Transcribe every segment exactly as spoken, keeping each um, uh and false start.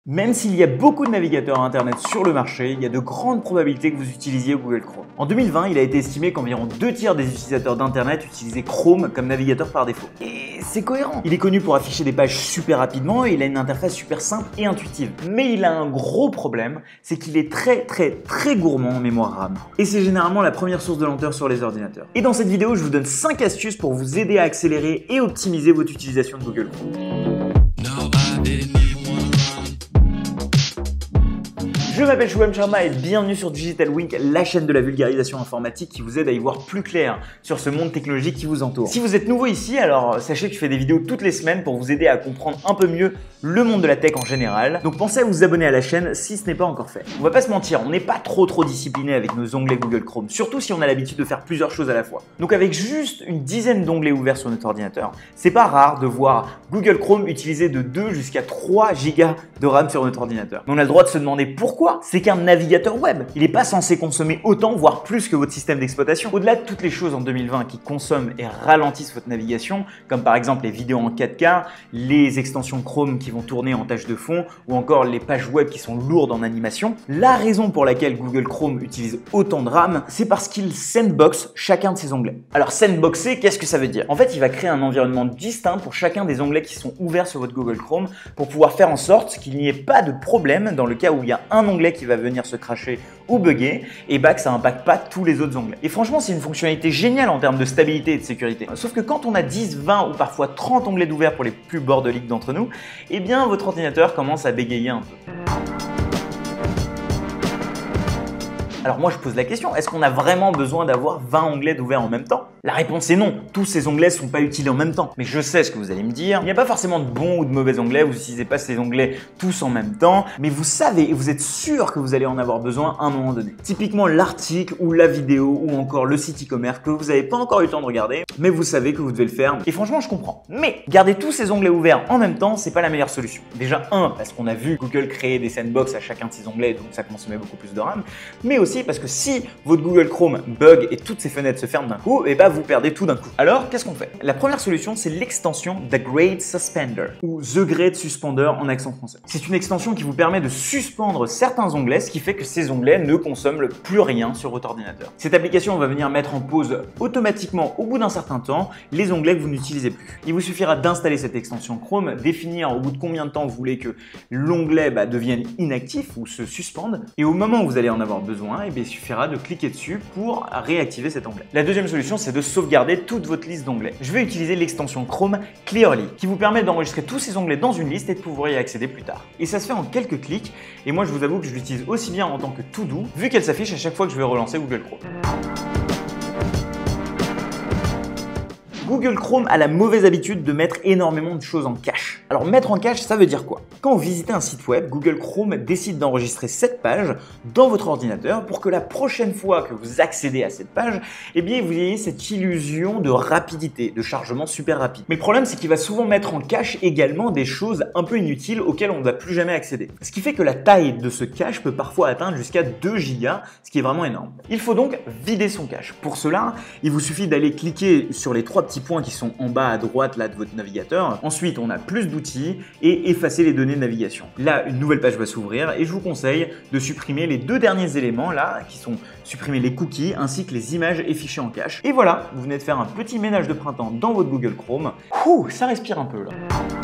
Même s'il y a beaucoup de navigateurs Internet sur le marché, il y a de grandes probabilités que vous utilisiez Google Chrome. En deux mille vingt, il a été estimé qu'environ deux tiers des utilisateurs d'Internet utilisaient Chrome comme navigateur par défaut. Et c'est cohérent. Il est connu pour afficher des pages super rapidement et il a une interface super simple et intuitive. Mais il a un gros problème, c'est qu'il est très très très gourmand en mémoire RAM. Et c'est généralement la première source de lenteur sur les ordinateurs. Et dans cette vidéo, je vous donne cinq astuces pour vous aider à accélérer et optimiser votre utilisation de Google Chrome. Je m'appelle Shubham Sharma et bienvenue sur Digital Wink, la chaîne de la vulgarisation informatique qui vous aide à y voir plus clair sur ce monde technologique qui vous entoure. Si vous êtes nouveau ici, alors sachez que je fais des vidéos toutes les semaines pour vous aider à comprendre un peu mieux le monde de la tech en général. Donc pensez à vous abonner à la chaîne si ce n'est pas encore fait. On va pas se mentir, on n'est pas trop trop discipliné avec nos onglets Google Chrome, surtout si on a l'habitude de faire plusieurs choses à la fois. Donc avec juste une dizaine d'onglets ouverts sur notre ordinateur, c'est pas rare de voir Google Chrome utiliser de deux jusqu'à trois gigas de RAM sur notre ordinateur. Mais on a le droit de se demander pourquoi. C'est qu'un navigateur web. Il n'est pas censé consommer autant, voire plus que votre système d'exploitation. Au-delà de toutes les choses en deux mille vingt qui consomment et ralentissent votre navigation, comme par exemple les vidéos en quatre K, les extensions Chrome qui vont tourner en tâche de fond, ou encore les pages web qui sont lourdes en animation, la raison pour laquelle Google Chrome utilise autant de RAM, c'est parce qu'il sandbox chacun de ses onglets. Alors sandboxer, qu'est-ce que ça veut dire? En fait, il va créer un environnement distinct pour chacun des onglets qui sont ouverts sur votre Google Chrome pour pouvoir faire en sorte qu'il n'y ait pas de problème dans le cas où il y a un onglet qui va venir se cracher ou bugger, et bah que ça n'impacte pas tous les autres onglets. Et franchement, c'est une fonctionnalité géniale en termes de stabilité et de sécurité. Sauf que quand on a dix, vingt ou parfois trente onglets d'ouvert pour les plus bordeliques d'entre nous, eh bien votre ordinateur commence à bégayer un peu. Alors moi je pose la question, est-ce qu'on a vraiment besoin d'avoir vingt onglets d'ouvert en même temps? La réponse est non, tous ces onglets ne sont pas utiles en même temps. Mais je sais ce que vous allez me dire, il n'y a pas forcément de bons ou de mauvais onglets, vous n'utilisez pas ces onglets tous en même temps, mais vous savez et vous êtes sûr que vous allez en avoir besoin à un moment donné. Typiquement l'article ou la vidéo ou encore le site e-commerce que vous n'avez pas encore eu le temps de regarder, mais vous savez que vous devez le faire. Et franchement je comprends. Mais garder tous ces onglets ouverts en même temps, c'est pas la meilleure solution. Déjà un, parce qu'on a vu Google créer des sandbox à chacun de ces onglets, donc ça consommait beaucoup plus de RAM, mais aussi parce que si votre Google Chrome bug et toutes ses fenêtres se ferment d'un coup, et bah vous perdez tout d'un coup. Alors qu'est-ce qu'on fait? La première solution, c'est l'extension The Grade Suspender ou The Grade Suspender en accent français. C'est une extension qui vous permet de suspendre certains onglets, ce qui fait que ces onglets ne consomment plus rien sur votre ordinateur. Cette application va venir mettre en pause automatiquement au bout d'un certain temps les onglets que vous n'utilisez plus. Il vous suffira d'installer cette extension Chrome, définir au bout de combien de temps vous voulez que l'onglet bah, devienne inactif ou se suspende, et au moment où vous allez en avoir besoin, et bien, il suffira de cliquer dessus pour réactiver cet onglet. La deuxième solution, c'est de sauvegarder toute votre liste d'onglets. Je vais utiliser l'extension Chrome Clearly qui vous permet d'enregistrer tous ces onglets dans une liste et de pouvoir y accéder plus tard. Et ça se fait en quelques clics, et moi je vous avoue que je l'utilise aussi bien en tant que to-do, vu qu'elle s'affiche à chaque fois que je vais relancer Google Chrome. Google Chrome a la mauvaise habitude de mettre énormément de choses en cache. Alors mettre en cache, ça veut dire quoi? Quand vous visitez un site web, Google Chrome décide d'enregistrer cette page dans votre ordinateur pour que la prochaine fois que vous accédez à cette page, eh bien vous ayez cette illusion de rapidité, de chargement super rapide. Mais le problème, c'est qu'il va souvent mettre en cache également des choses un peu inutiles auxquelles on ne va plus jamais accéder. Ce qui fait que la taille de ce cache peut parfois atteindre jusqu'à deux gigas, ce qui est vraiment énorme. Il faut donc vider son cache. Pour cela, il vous suffit d'aller cliquer sur les trois petits points qui sont en bas à droite là de votre navigateur. Ensuite, on a plus d'outils et effacer les données de navigation. Là, une nouvelle page va s'ouvrir et je vous conseille de supprimer les deux derniers éléments là qui sont supprimer les cookies ainsi que les images et fichiers en cache. Et voilà, vous venez de faire un petit ménage de printemps dans votre Google Chrome. Ouh, ça respire un peu là.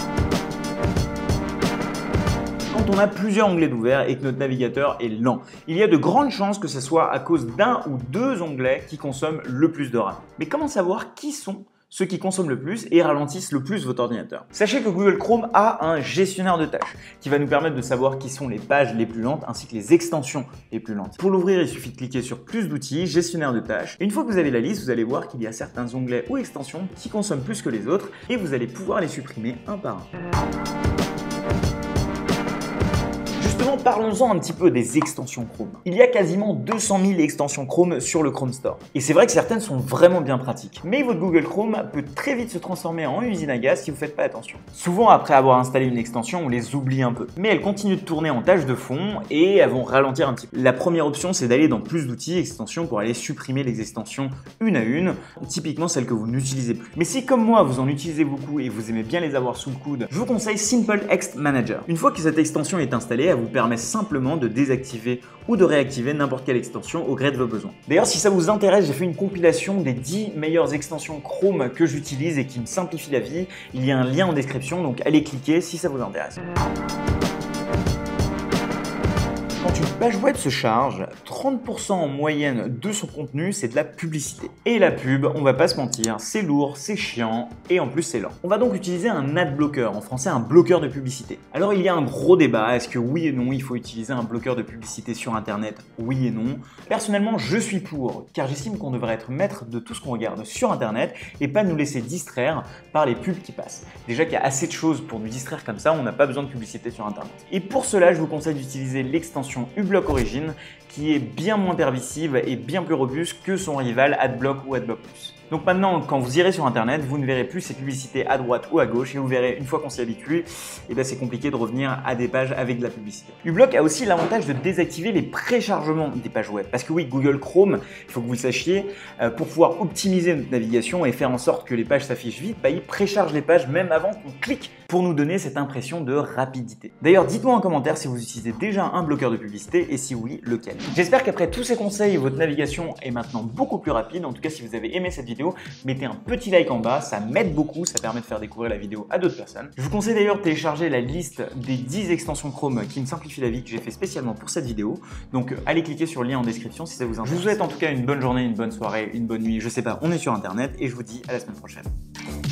Quand on a plusieurs onglets d'ouvert et que notre navigateur est lent, il y a de grandes chances que ce soit à cause d'un ou deux onglets qui consomment le plus de RAM. Mais comment savoir qui sont ceux qui consomment le plus et ralentissent le plus votre ordinateur? Sachez que Google Chrome a un gestionnaire de tâches qui va nous permettre de savoir qui sont les pages les plus lentes ainsi que les extensions les plus lentes. Pour l'ouvrir, il suffit de cliquer sur plus d'outils, gestionnaire de tâches. Et une fois que vous avez la liste, vous allez voir qu'il y a certains onglets ou extensions qui consomment plus que les autres et vous allez pouvoir les supprimer un par un. Justement, parlons-en un petit peu des extensions Chrome. Il y a quasiment deux cent mille extensions Chrome sur le Chrome Store. Et c'est vrai que certaines sont vraiment bien pratiques. Mais votre Google Chrome peut très vite se transformer en usine à gaz si vous ne faites pas attention. Souvent, après avoir installé une extension, on les oublie un peu. Mais elles continuent de tourner en tâche de fond et elles vont ralentir un petit peu. La première option, c'est d'aller dans plus d'outils, extensions, pour aller supprimer les extensions une à une, typiquement celles que vous n'utilisez plus. Mais si comme moi, vous en utilisez beaucoup et vous aimez bien les avoir sous le coude, je vous conseille Simple Ext Manager. Une fois que cette extension est installée, elle vous permet simplement de désactiver ou de réactiver n'importe quelle extension au gré de vos besoins. D'ailleurs, si ça vous intéresse, j'ai fait une compilation des dix meilleures extensions Chrome que j'utilise et qui me simplifient la vie. Il y a un lien en description, donc allez cliquer si ça vous intéresse. Quand une page web se charge, trente pour cent en moyenne de son contenu, c'est de la publicité. Et la pub, on va pas se mentir, c'est lourd, c'est chiant et en plus c'est lent. On va donc utiliser un ad blocker, en français un bloqueur de publicité. Alors il y a un gros débat, est-ce que oui et non, il faut utiliser un bloqueur de publicité sur internet? Oui et non. Personnellement, je suis pour, car j'estime qu'on devrait être maître de tout ce qu'on regarde sur internet et pas nous laisser distraire par les pubs qui passent. Déjà qu'il y a assez de choses pour nous distraire comme ça, on n'a pas besoin de publicité sur internet. Et pour cela, je vous conseille d'utiliser l'extension uBlock Origin qui est bien moins permissive et bien plus robuste que son rival AdBlock ou AdBlock Plus. Donc maintenant, quand vous irez sur internet, vous ne verrez plus ces publicités à droite ou à gauche et vous verrez, une fois qu'on s'y habitue, eh ben c'est compliqué de revenir à des pages avec de la publicité. uBlock a aussi l'avantage de désactiver les préchargements des pages web. Parce que oui, Google Chrome, il faut que vous le sachiez, euh, pour pouvoir optimiser notre navigation et faire en sorte que les pages s'affichent vite, bah, il précharge les pages même avant qu'on clique pour nous donner cette impression de rapidité. D'ailleurs, dites-moi en commentaire si vous utilisez déjà un bloqueur de publicité et si oui, lequel. J'espère qu'après tous ces conseils, votre navigation est maintenant beaucoup plus rapide. En tout cas, si vous avez aimé cette vidéo, mettez un petit like en bas, ça m'aide beaucoup, ça permet de faire découvrir la vidéo à d'autres personnes. Je vous conseille d'ailleurs de télécharger la liste des dix extensions Chrome qui me simplifient la vie que j'ai fait spécialement pour cette vidéo. Donc allez cliquer sur le lien en description si ça vous intéresse. Je vous souhaite en tout cas une bonne journée, une bonne soirée, une bonne nuit, je sais pas, on est sur internet et je vous dis à la semaine prochaine.